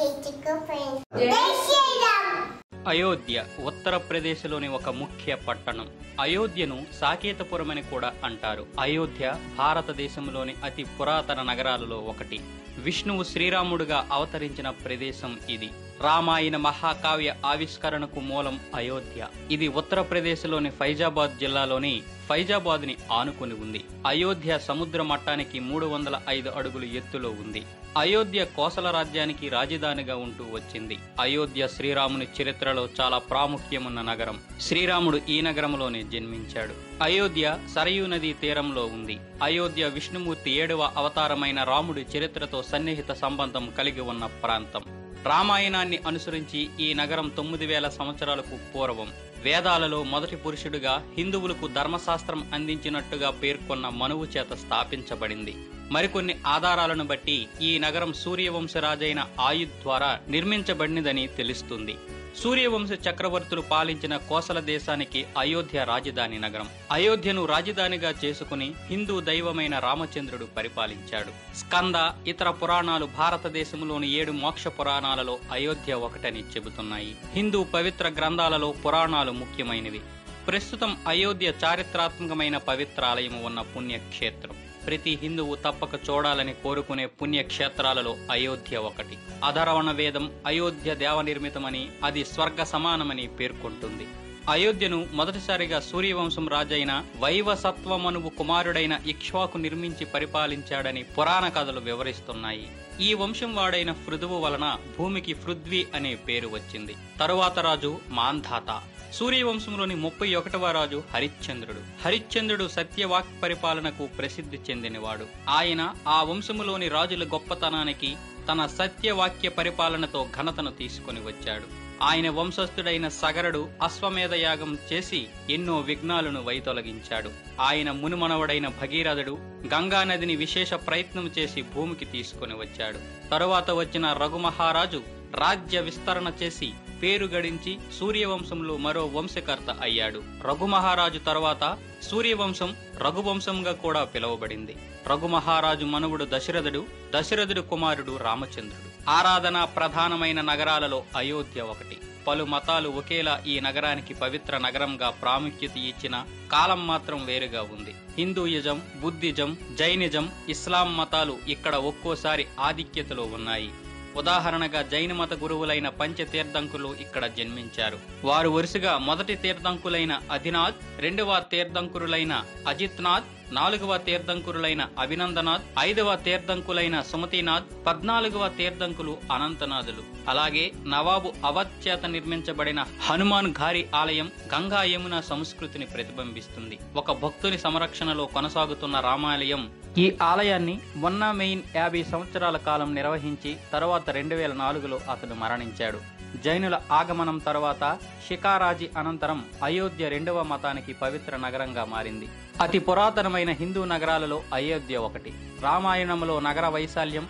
అయోధ్య ఉత్తరప్రదేశ్లోని ఒక ముఖ్య పట్టణం. అయోధ్యను సాకేతపురం అని కూడా అంటారు. అయోధ్య భారతదేశంలోని అతి పురాతన నగరాలలో ఒకటి. విష్ణువు శ్రీరాముడుగా అవతరించిన ప్రదేశం ఇది. రామాయణ మహాకావ్య ఆవిష్కరణకు మూలం అయోధ్య. ఇది ఉత్తరప్రదేశ్లోని ఫైజాబాద్ జిల్లాలోని ఫైజాబాద్ ని ఆనుకుని ఉంది. అయోధ్య సముద్ర మట్టానికి 305 అడుగులు ఎత్తులో ఉంది. అయోధ్య కోసల రాజ్యానికి రాజధానిగా ఉంటూ వచ్చింది. అయోధ్య శ్రీరాముని చరిత్రలో చాలా ప్రాముఖ్యమున్న నగరం. శ్రీరాముడు ఈ నగరంలోనే జన్మించాడు. అయోధ్య సరయూ నదీ తీరంలో ఉంది. అయోధ్య విష్ణుమూర్తి 7వ అవతారమైన రాముడి చరిత్రతో సన్నిహిత సంబంధం కలిగి ఉన్న ప్రాంతం. రామాయణాన్ని అనుసరించి ఈ నగరం 9000 సంవత్సరాలకు పూర్వం వేదాలలో మొదటి పురుషుడిగా హిందువులకు ధర్మశాస్త్రం అందించినట్టుగా పేర్కొన్న మనువు చేత స్థాపించబడింది. మరికొన్ని ఆధారాలను బట్టి ఈ నగరం సూర్యవంశరాజైన ఆయుధ్ ద్వారా నిర్మించబడినదని తెలుస్తుంది. సూర్యవంశ చక్రవర్తులు పాలించిన కోసల దేశానికి అయోధ్య రాజధాని నగరం. అయోధ్యను రాజధానిగా చేసుకుని హిందూ దైవమైన రామచంద్రుడు పరిపాలించాడు. స్కంద ఇతర పురాణాలు భారతదేశంలోని 7 మోక్ష పురాణాలలో అయోధ్య ఒకటని చెబుతున్నాయి. హిందూ పవిత్ర గ్రంథాలలో పురాణాలు ముఖ్యమైనవి. ప్రస్తుతం అయోధ్య చారిత్రాత్మకమైన పవిత్రాలయం ఉన్న పుణ్యక్షేత్రం. ప్రతి హిందువు తప్పక చూడాలని కోరుకునే పుణ్యక్షేత్రాలలో అయోధ్య ఒకటి. అధర్వణ వేదం అయోధ్య దేవ నిర్మితమని, అది స్వర్గ సమానమని పేర్కొంటుంది. అయోధ్యను మొదటిసారిగా సూర్యవంశం రాజైన వైవసత్వమనువు కుమారుడైన ఇక్ష్వాకు నిర్మించి పరిపాలించాడని పురాణ కథలు వివరిస్తున్నాయి. ఈ వంశం వాడైన పృథువు వలన భూమికి పృథ్వీ అనే పేరు వచ్చింది. తరువాత రాజు మాంధాత. సూర్యవంశంలోని 31వ రాజు హరిశ్చంద్రుడు. హరిశ్చంద్రుడు సత్యవాక్ పరిపాలనకు ప్రసిద్ధి చెందినవాడు. ఆయన ఆ వంశములోని రాజుల గొప్పతనానికి తన సత్యవాక్య పరిపాలనతో ఘనతను తీసుకుని వచ్చాడు. ఆయన వంశస్థుడైన సగరుడు అశ్వమేధ యాగం చేసి ఎన్నో విఘ్నాలను వైతొలగించాడు. ఆయన మునుమనవడైన భగీరథుడు గంగానదిని విశేష ప్రయత్నం చేసి భూమికి తీసుకుని వచ్చాడు. తరువాత వచ్చిన రఘుమహారాజు రాజ్య విస్తరణ చేసి పేరు గడించి సూర్యవంశంలో మరో వంశకర్త అయ్యాడు. రఘుమహారాజు తరువాత సూర్యవంశం రఘువంశంగా కూడా పిలువబడింది. రఘుమహారాజు మనువుడు దశరథుడు, దశరథుడు కుమారుడు రామచంద్రుడు. ఆరాధన ప్రధానమైన నగరాలలో అయోధ్య ఒకటి. పలు మతాలు ఒకేలా ఈ నగరానికి పవిత్ర నగరంగా ప్రాముఖ్యత ఇచ్చిన కాలం మాత్రం వేరుగా ఉంది. హిందూయిజం, బుద్ధిజం, జైనిజం, ఇస్లాం మతాలు ఇక్కడ ఒక్కోసారి ఆధిక్యతలో ఉన్నాయి. ఉదాహరణగా జైన మత గురువులైన పంచతీర్థంకులు ఇక్కడ జన్మించారు. వారు వరుసగా మొదటి తీర్థంకులైన అధినాథ్, 2వ తీర్థంకురులైన అజిత్నాథ్, 4వ తీర్థంకురులైన అభినందనాథ్, 5వ తీర్థంకులైన సుమతినాథ్, 14వ తీర్థంకులు అనంతనాథులు. అలాగే నవాబు అవధ్ చేత నిర్మించబడిన హనుమాన్ ఘారి ఆలయం గంగా యమున సంస్కృతిని ప్రతిబింబిస్తుంది. ఒక భక్తుని సంరక్షణలో కొనసాగుతున్న రామాలయం. ఈ ఆలయాన్ని మొన్న మెయిన్ 50 సంవత్సరాల కాలం నిర్వహించి తర్వాత 2004లో అతడు మరణించాడు. జైనుల ఆగమనం తర్వాత షికారాజీ అనంతరం అయోధ్య 2వ మతానికి పవిత్ర నగరంగా మారింది. అతి పురాతనమైన హిందూ నగరాలలో అయోధ్య ఒకటి. రామాయణంలో నగర వైశాల్యం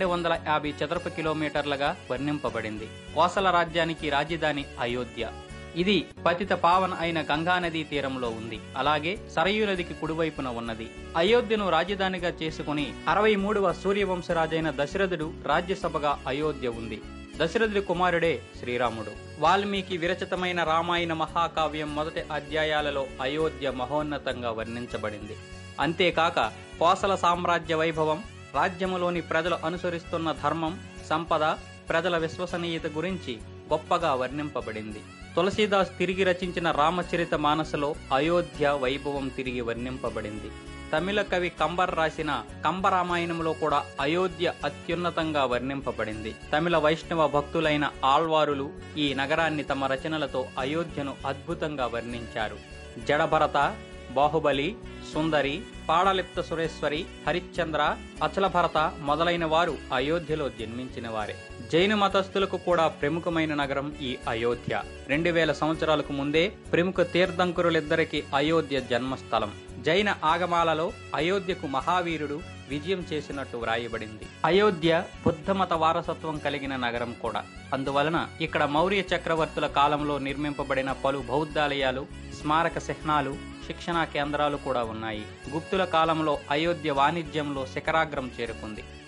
250 చదరపు కిలోమీటర్లుగా వర్ణింపబడింది. కోసల రాజ్యానికి రాజధాని అయోధ్య. ఇది పతిత పావన అయిన గంగానదీ తీరంలో ఉంది. అలాగే సరయూ నదికి కుడివైపున ఉన్నది. అయోధ్యను రాజధానిగా చేసుకుని 63వ సూర్యవంశరాజైన దశరథుడు రాజ్యసభగా అయోధ్య ఉంది. దశరథుడి కుమారుడే శ్రీరాముడు. వాల్మీకి విరచితమైన రామాయణ మహాకావ్యం మొదటి అధ్యాయాలలో అయోధ్య మహోన్నతంగా వర్ణించబడింది. అంతేకాక కోసల సామ్రాజ్య వైభవం, రాజ్యములోని ప్రజలు అనుసరిస్తున్న ధర్మం, సంపద, ప్రజల విశ్వసనీయత గురించి గొప్పగా వర్ణింపబడింది. తులసీదాస్ తిరిగి రచించిన రామచరిత మానసలో అయోధ్య వైభవం తిరిగి వర్ణింపబడింది. తమిళ కవి కంబర్ రాసిన కంబరామాయణంలో కూడా అయోధ్య అత్యున్నతంగా వర్ణింపబడింది. తమిళ వైష్ణవ భక్తులైన ఆళ్వారులు ఈ నగరాన్ని తమ రచనలతో అయోధ్యను అద్భుతంగా వర్ణించారు. జడభరత, బాహుబలి, సుందరి, పాడలిప్త సురేశ్వరి, హరిశ్చంద్ర, అచలభరత మొదలైన వారు అయోధ్యలో జన్మించిన వారే. జైన మతస్థులకు కూడా ప్రముఖమైన నగరం ఈ అయోధ్య. 2000 సంవత్సరాలకు ముందే ప్రముఖ తీర్థంకురులిద్దరికీ అయోధ్య జన్మస్థలం. జైన ఆగమాలలో అయోధ్యకు మహావీరుడు విజయం చేసినట్టు వ్రాయబడింది. అయోధ్య బుద్ధమత వారసత్వం కలిగిన నగరం కూడా. అందువలన ఇక్కడ మౌర్య చక్రవర్తుల కాలంలో నిర్మింపబడిన పలు బౌద్ధాలయాలు, స్మారక చిహ్నాలు, శిక్షణా కేంద్రాలు కూడా ఉన్నాయి. గుప్తుల కాలంలో అయోధ్య వాణిజ్యంలో శిఖరాగ్రం చేరుకుంది.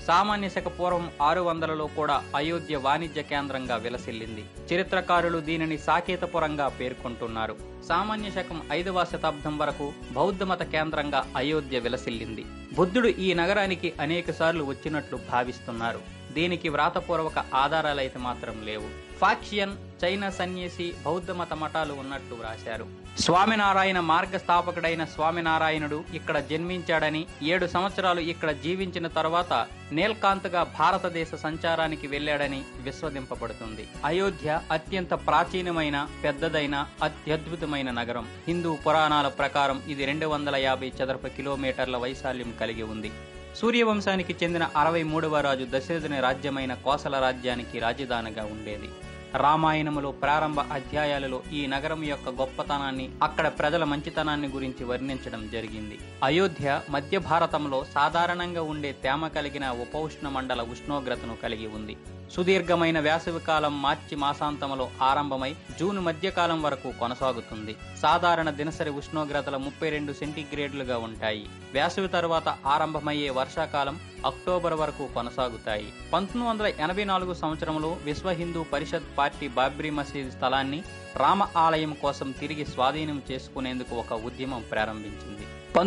సామాన్య శక పూర్వం 600లలో కూడా అయోధ్య వాణిజ్య కేంద్రంగా విలసిల్లింది. చరిత్రకారులు దీనిని సాకేతపురంగా పేర్కొంటున్నారు. సామాన్య శకం 5వ శతాబ్దం వరకు బౌద్ధమత కేంద్రంగా అయోధ్య విలసిల్లింది. బుద్ధుడు ఈ నగరానికి అనేకసార్లు వచ్చినట్లు భావిస్తున్నారు. దీనికి వ్రాతపూర్వక ఆధారాలైతే మాత్రం లేవు. ఫాక్సియన్, చైనా సన్యాసి బౌద్ధ మత మఠాలు ఉన్నట్లు వ్రాశారు. స్వామినారాయణ మార్గస్థాపకుడైన స్వామినారాయణుడు ఇక్కడ జన్మించాడని, 7 సంవత్సరాలు ఇక్కడ జీవించిన తరువాత నీల్కాంత్గా భారతదేశ సంచారానికి వెళ్లాడని విశ్వసింపబడుతుంది. అయోధ్య అత్యంత ప్రాచీనమైన, పెద్దదైన, అత్యద్భుతమైన నగరం. హిందూ పురాణాల ప్రకారం ఇది 250 చదరపు కిలోమీటర్ల వైశాల్యం కలిగి ఉంది. సూర్యవంశానికి చెందిన 63వ రాజు దశరథుని రాజ్యమైన కోసల రాజ్యానికి రాజధానిగా ఉండేది. రామాయణములో ప్రారంభ అధ్యాయాలలో ఈ నగరం యొక్క గొప్పతనాన్ని, అక్కడ ప్రజల మంచితనాన్ని గురించి వర్ణించడం జరిగింది. అయోధ్య మధ్య భారతంలో సాధారణంగా ఉండే తేమ కలిగిన ఉపఉష్ణ మండల ఉష్ణోగ్రతను కలిగి ఉంది. సుదీర్ఘమైన వేసవి కాలం మార్చి మాసాంతంలో ఆరంభమై జూన్ మధ్యకాలం వరకు కొనసాగుతుంది. సాధారణ దినసరి ఉష్ణోగ్రతలు 32 సెంటీగ్రేడ్లుగా ఉంటాయి. వేసవి తరువాత ఆరంభమయ్యే వర్షాకాలం అక్టోబర్ వరకు కొనసాగుతాయి. 1984 సంవత్సరంలో విశ్వ హిందూ పరిషత్ పార్టీ బాబ్రీ మసీద్ స్థలాన్ని రామ ఆలయం కోసం తిరిగి స్వాధీనం చేసుకునేందుకు ఒక ఉద్యమం ప్రారంభించింది.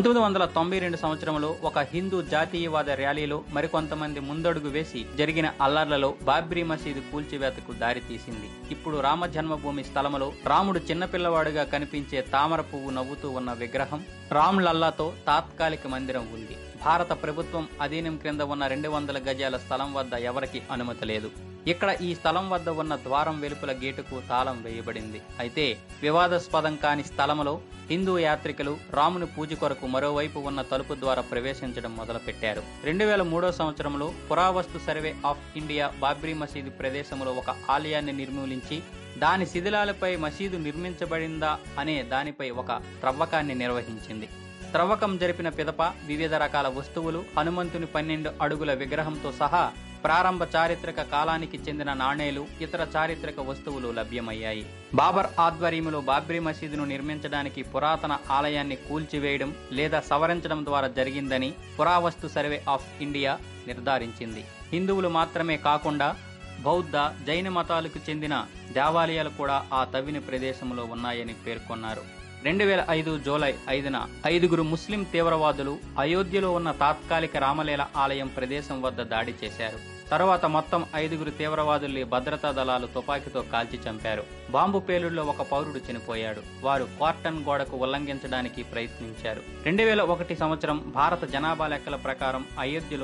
1992 సంవత్సరంలో ఒక హిందూ జాతీయవాద ర్యాలీలో మరికొంతమంది ముందడుగు వేసి జరిగిన అల్లర్లలో బాబ్రీ మసీదు కూల్చివేతకు దారితీసింది. ఇప్పుడు రామ జన్మభూమి స్థలంలో రాముడు చిన్నపిల్లవాడుగా కనిపించే తామర పువ్వు నవ్వుతూ ఉన్న విగ్రహం, రామ్ లల్లాతో తాత్కాలిక మందిరం ఉంది. భారత ప్రభుత్వం అధీనం క్రింద ఉన్న 200 గజాల స్థలం వద్ద ఎవరికి అనుమతి లేదు. ఇక్కడ ఈ స్థలం వద్ద ఉన్న ద్వారం వెలుపల గేటుకు తాళం వేయబడింది. అయితే వివాదాస్పదం కాని స్థలంలో హిందూ యాత్రికులు రాముని పూజ కొరకు మరోవైపు ఉన్న తలుపు ద్వారా ప్రవేశించడం మొదలుపెట్టారు. 2003 సంవత్సరంలో పురావస్తు సర్వే ఆఫ్ ఇండియా బాబ్రీ మసీదు ప్రదేశంలో ఒక ఆలయాన్ని నిర్మూలించి దాని శిథిలాలపై మసీదు నిర్మించబడిందా అనే దానిపై ఒక త్రవ్వకాన్ని నిర్వహించింది. త్రవ్వకం జరిపిన పిదప వివిధ రకాల వస్తువులు, హనుమంతుని 12 అడుగుల విగ్రహంతో సహా ప్రారంభ చారిత్రక కాలానికి చెందిన నాణేలు, ఇతర చారిత్రక వస్తువులు లభ్యమయ్యాయి. బాబర్ ఆధ్వర్యంలో బాబ్రీ మసీదును నిర్మించడానికి పురాతన ఆలయాన్ని కూల్చివేయడం లేదా సవరించడం ద్వారా జరిగిందని పురావస్తు సర్వే ఆఫ్ ఇండియా నిర్ధారించింది. హిందువులు మాత్రమే కాకుండా బౌద్ధ, జైన మతాలకు చెందిన దేవాలయాలు కూడా ఆ తవ్విన ప్రదేశంలో ఉన్నాయని పేర్కొన్నారు. 2005 జూలై 5న 5గురు ముస్లిం తీవ్రవాదులు అయోధ్యలో ఉన్న తాత్కాలిక రామలీల ఆలయం ప్రదేశం వద్ద దాడి చేశారు. తరువాత మొత్తం 5గురు తీవ్రవాదుల్ని భద్రతా దళాలు తుపాకీతో కాల్చి చంపారు. బాంబు పేలుడులో ఒక పౌరుడు చనిపోయాడు. వారు కార్టన్ గోడకు ఉల్లంఘించడానికి ప్రయత్నించారు. 2001 సంవత్సరం భారత జనాభా లెక్కల ప్రకారం అయోధ్యలో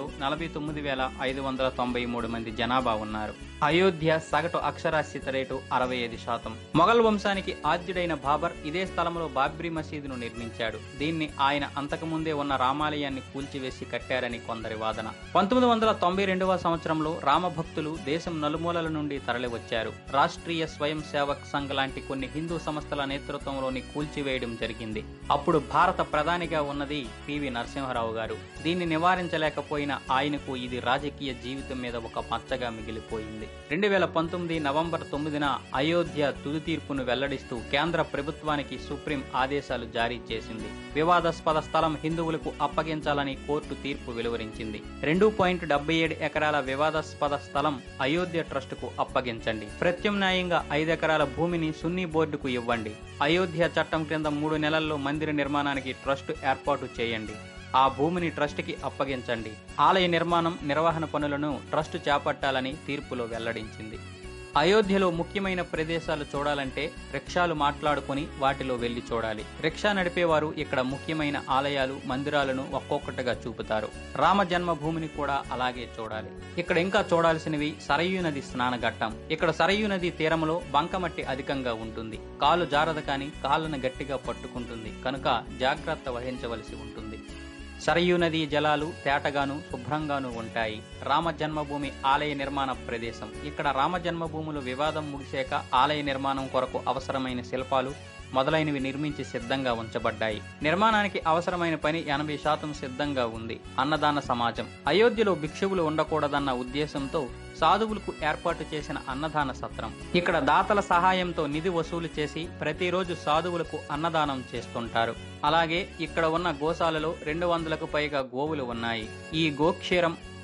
49,593 మంది జనాభా ఉన్నారు. అయోధ్య సగటు అక్షరాస్యత రేటు 65%. మొఘల్ వంశానికి ఆద్యుడైన బాబర్ ఇదే స్థలంలో బాబ్రీ మసీదును నిర్మించాడు. దీన్ని ఆయన అంతకుముందే ఉన్న రామాలయాన్ని కూల్చివేసి కట్టారని కొందరి వాదన. 1992 సంవత్సరంలో రామభక్తులు దేశం నలుమూలల నుండి తరలివచ్చారు. రాష్ట్రీయ స్వయం సేవక్ సంఘ్ లాంటి కొన్ని హిందూ సంస్థల నేతృత్వంలోని కూల్చివేయడం జరిగింది. అప్పుడు భారత ప్రధానిగా ఉన్నది పివి నరసింహారావు గారు. దీన్ని నివారించలేకపోయిన ఆయనకు ఇది రాజకీయ జీవితం మీద ఒక మచ్చగా మిగిలిపోయింది. 2019 నవంబర్ 9న అయోధ్య తుది తీర్పును వెల్లడిస్తూ కేంద్ర ప్రభుత్వానికి సుప్రీం ఆదేశాలు జారీ చేసింది. వివాదాస్పద స్థలం హిందువులకు అప్పగించాలని కోర్టు తీర్పు వెలువరించింది. 2.77 ఎకరాల వివాదాస్పద స్థలం అయోధ్య ట్రస్టుకు అప్పగించండి. ప్రత్యామ్నాయంగా 5 ఎకరాల భూమిని సున్నీ బోర్డుకు ఇవ్వండి. అయోధ్య చట్టం క్రింద 3 నెలల్లో మందిర నిర్మాణానికి ట్రస్టు ఏర్పాటు చేయండి. ఆ భూమిని ట్రస్టుకి అప్పగించండి. ఆలయ నిర్మాణం, నిర్వహణ పనులను ట్రస్టు చేపట్టాలని తీర్పులో వెల్లడించింది. అయోధ్యలో ముఖ్యమైన ప్రదేశాలు చూడాలంటే రిక్షాలు మాట్లాడుకుని వాటిలో వెళ్లి చూడాలి. రిక్షా నడిపేవారు ఇక్కడ ముఖ్యమైన ఆలయాలు, మందిరాలను ఒక్కొక్కటిగా చూపుతారు. రామ జన్మభూమిని కూడా అలాగే చూడాలి. ఇక్కడ ఇంకా చూడాల్సినవి సరయూ నది స్నానఘట్టం. ఇక్కడ సరయూ నది తీరంలో బంకమట్టి అధికంగా ఉంటుంది. కాలు జారద కానీ కాళ్ళను గట్టిగా పట్టుకుంటుంది కనుక జాగ్రత్త వహించవలసి ఉంటుంది. సరయూ నదీ జలాలు తేటగాను శుభ్రంగాను ఉంటాయి. రామ జన్మభూమి ఆలయ నిర్మాణ ప్రదేశం. ఇక్కడ రామ జన్మభూములు వివాదం ముగిశాక ఆలయ నిర్మాణం కొరకు అవసరమైన శిల్పాలు మొదలైనవి నిర్మించి సిద్ధంగా ఉంచబడ్డాయి. నిర్మాణానికి అవసరమైన పని 80% సిద్ధంగా ఉంది. అన్నదాన సమాజం. అయోధ్యలో భిక్షువులు ఉండకూడదన్న ఉద్దేశంతో సాధువులకు ఏర్పాటు చేసిన అన్నదాన సత్రం. ఇక్కడ దాతల సహాయంతో నిధి వసూలు చేసి ప్రతిరోజు సాధువులకు అన్నదానం చేస్తుంటారు. అలాగే ఇక్కడ ఉన్న గోశాలలో 200కు పైగా గోవులు ఉన్నాయి. ఈ గోక్షీరం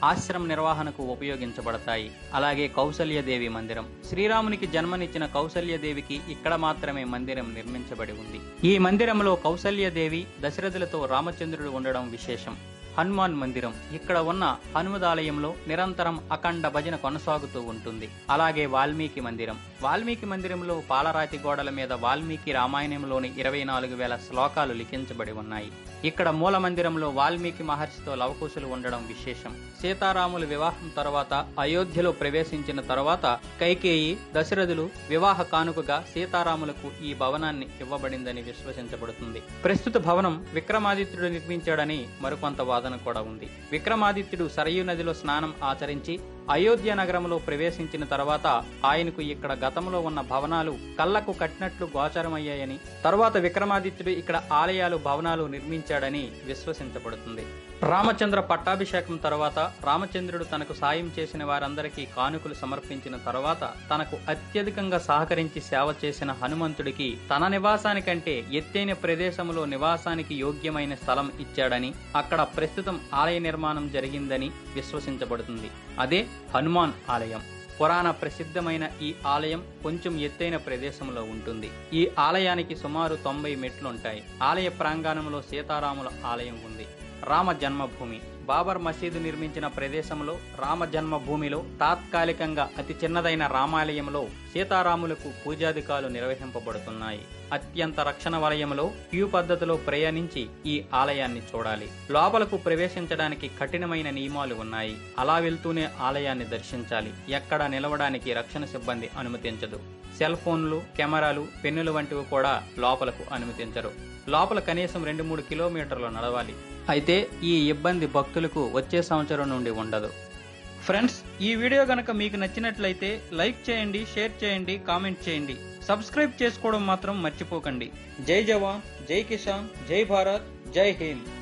ఆశ్రమ నిర్వహణకు ఉపయోగించబడతాయి. అలాగే కౌసల్యదేవి మందిరం. శ్రీరామునికి జన్మనిచ్చిన కౌసల్యదేవికి ఇక్కడ మాత్రమే మందిరం నిర్మించబడి ఉంది. ఈ మందిరంలో కౌసల్యదేవి దశరథులతో రామచంద్రుడు ఉండడం విశేషం. హనుమాన్ మందిరం. ఇక్కడ ఉన్న హనుమదాలయంలో నిరంతరం అఖండ భజన కొనసాగుతూ ఉంటుంది. అలాగే వాల్మీకి మందిరం. వాల్మీకి మందిరంలో పాలరాతి గోడల మీద వాల్మీకి రామాయణంలోని 24,000 శ్లోకాలు లిఖించబడి ఉన్నాయి. ఇక్కడ మూల మందిరంలో వాల్మీకి మహర్షితో లవకుశులు ఉండడం విశేషం. సీతారాముల వివాహం తర్వాత అయోధ్యలో ప్రవేశించిన తర్వాత కైకేయి, దశరథులు వివాహ కానుకగా సీతారాములకు ఈ భవనాన్ని ఇవ్వబడిందని విశ్వసించబడుతుంది. ప్రస్తుత భవనం విక్రమాదిత్యుడు నిర్మించాడని మరికొంత వాదన కూడా ఉంది. విక్రమాదిత్యుడు సరయూ నదిలో స్నానం ఆచరించి అయోధ్య నగరంలో ప్రవేశించిన తర్వాత ఆయనకు ఇక్కడ గతంలో ఉన్న భవనాలు కళ్లకు కట్టినట్లు గోచరమయ్యాయని, తరువాత విక్రమాదిత్యుడు ఇక్కడ ఆలయాలు, భవనాలు నిర్మించాడని విశ్వసించబడుతుంది. రామచంద్ర పట్టాభిషేకం తర్వాత రామచంద్రుడు తనకు సాయం చేసిన వారందరికీ కానుకలు సమర్పించిన తర్వాత తనకు అత్యధికంగా సహకరించి సేవ చేసిన హనుమంతుడికి తన నివాసానికంటే ఎత్తైన ప్రదేశంలో నివాసానికి యోగ్యమైన స్థలం ఇచ్చాడని, అక్కడ ప్రస్తుతం ఆలయ నిర్మాణం జరిగిందని విశ్వసించబడుతుంది. అదే హనుమాన్ ఆలయం. పురాణ ప్రసిద్ధమైన ఈ ఆలయం కొంచెం ఎత్తైన ప్రదేశంలో ఉంటుంది. ఈ ఆలయానికి సుమారు 90 మెట్లుంటాయి. ఆలయ ప్రాంగణంలో సీతారాముల ఆలయం ఉంది. రామ జన్మభూమి. బాబర్ మసీదు నిర్మించిన ప్రదేశంలో రామ జన్మభూమిలో తాత్కాలికంగా అతి చిన్నదైన రామాలయంలో సీతారాములకు పూజాధికాలు నిర్వహింపబడుతున్నాయి. అత్యంత రక్షణ వలయంలో క్యూ పద్ధతిలో ప్రయాణించి ఈ ఆలయాన్ని చూడాలి. లోపలకు ప్రవేశించడానికి కఠినమైన నియమాలు ఉన్నాయి. అలా వెళ్తూనే ఆలయాన్ని దర్శించాలి. ఎక్కడా నిలవడానికి రక్షణ సిబ్బంది అనుమతించదు. సెల్ ఫోన్లు, కెమెరాలు, పెన్నులు వంటివి కూడా లోపలకు అనుమతించరు. లోపల కనీసం 2-3 కిలోమీటర్లు నడవాలి. అయితే ఈ ఇబ్బంది భక్తులకు వచ్చే సంవత్సరం నుండి ఉండదు. ఫ్రెండ్స్, ఈ వీడియో గనక మీకు నచ్చినట్లయితే లైక్ చేయండి, షేర్ చేయండి, కామెంట్ చేయండి. సబ్స్క్రైబ్ చేసుకోవడం మాత్రం మర్చిపోకండి. జై జవాన్, జై కిసాన్, జై భారత్, జై హింద్.